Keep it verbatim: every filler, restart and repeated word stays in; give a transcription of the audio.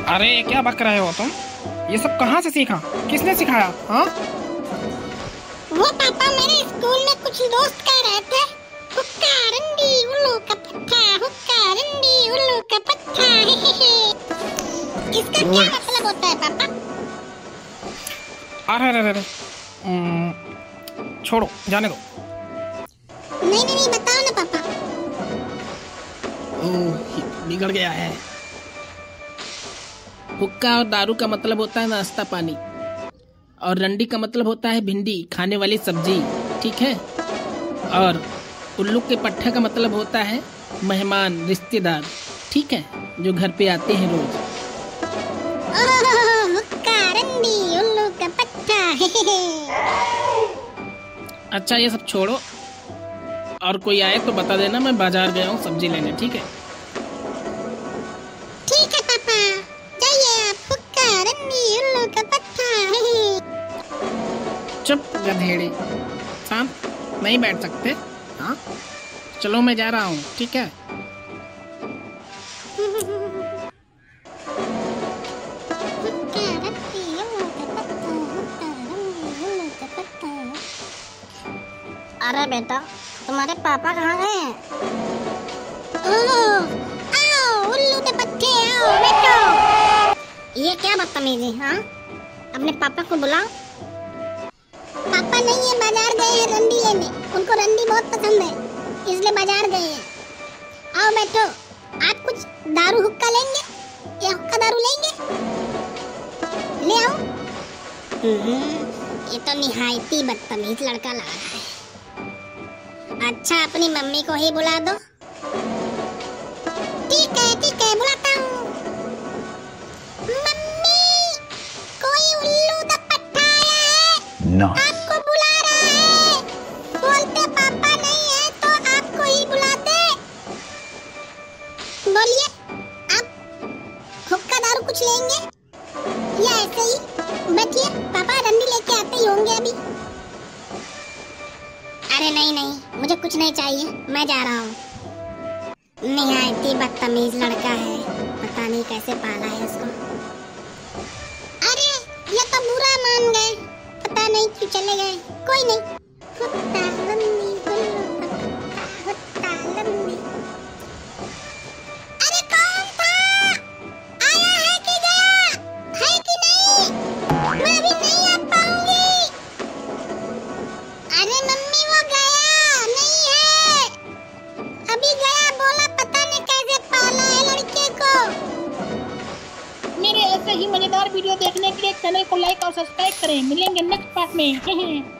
अरे क्या बक रहे हो तुम? ये सब कहाँ से सीखा? किसने सिखाया? हाँ वो पापा मेरे स्कूल में कुछ दोस्त कह रहे थे, हुक्का रंडी उल्लू का पत्था, हुक्का रंडी उल्लू का पत्था। इसका क्या मतलब होता है पापा? अरे अरे अरे छोड़ो, जाने दो। नहीं नहीं नहीं बताओ ना पापा। ओह, बिगड़ गया है। हुक्का और दारू का मतलब होता है नाश्ता पानी, और रंडी का मतलब होता है भिंडी, खाने वाली सब्जी, ठीक है। और उल्लू के पट्टे का मतलब होता है मेहमान, रिश्तेदार, ठीक है, जो घर पे आते हैं रोज। ओह, हुक्का रंडी उल्लू का पत्ता। अच्छा ये सब छोड़ो, और कोई आए तो बता देना, मैं बाजार गया हूँ सब्जी लेने, ठीक है। ठीक है पापा, जाइए आप। हुक्का रंडी उल्लू का पत्ता। चुप गधेड़े, शांत नहीं बैठ सकते? हाँ चलो मैं जा रहा हूँ, ठीक है। अरे बेटा, तुम्हारे पापा कहाँ गए हैं? ओह, आओ उल्लू के पत्ते, आओ बैठो। ये क्या बदतमीजी, हाँ? अपने पापा को बुलाओ। पापा नहीं है, बाजार गए हैं रंडी लेने, उनको रंडी बहुत पसंद है, इसलिए बाजार गए हैं। आओ बैठो। आप कुछ दारू हुक्का लेंगे या हुक्का दारू लेंगे? ले आओ। ये तो निहायती बदतमीज लड़का लग रहा है। अच्छा अपनी मम्मी को ही बुला दो। ठीक है ठीक है, बुलाता हूँ। मम्मी, कोई उल्लू दा पट्टा आया है। no. आपको बुला रहा है। बोलते पापा नहीं है तो आपको ही बुलाते। बोलिए, आप हुक्का दारू कुछ लेंगे या ऐसे ही? बैठिए, पापा रंडी लेके आते ही होंगे अभी। अरे नहीं नहीं, मुझे कुछ नहीं चाहिए, मैं जा रहा हूँ। निहायती बदतमीज लड़का है, पता नहीं कैसे पाला है इसको। अरे ये तो बुरा मान गए, पता नहीं क्यों चले गए। कोई नहीं। हुक्का रंडी उल्लू का पत्ता, हुक्का रंडी। अरे कौन था? आया है कि गया? है कि नहीं? मैं भी नहीं आ पाऊंगी। अरे मम्मी वो गया नहीं है, अभी गया, बोला पता नहीं कैसे पाला है लड़के को। मेरे ऐसे ही मजेदार वीडियो देखने के लिए चैनल को लाइक और सब्सक्राइब करें। मिलेंगे नेक्स्ट पार्ट में।